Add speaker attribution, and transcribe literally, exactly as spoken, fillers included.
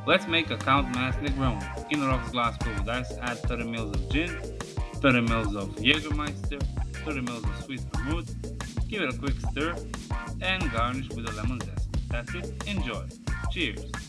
Speaker 1: Let's make a Count Mast Negroni. In a rocks glass filled with ice, add thirty milliliters of gin, thirty milliliters of Jagermeister, thirty milliliters of sweet vermouth. Give it a quick stir and garnish with a lemon zest. That's it. Enjoy. Cheers.